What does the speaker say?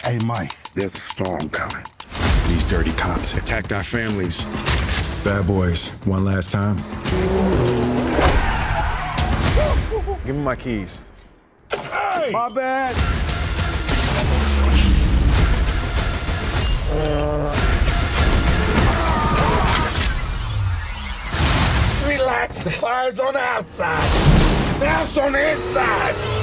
Hey, Mike, There's a storm coming. These dirty cops attacked our families. Bad boys, one last time. Give me my keys. Hey! My bad. Relax, the fire's on the outside. Now it's on the inside.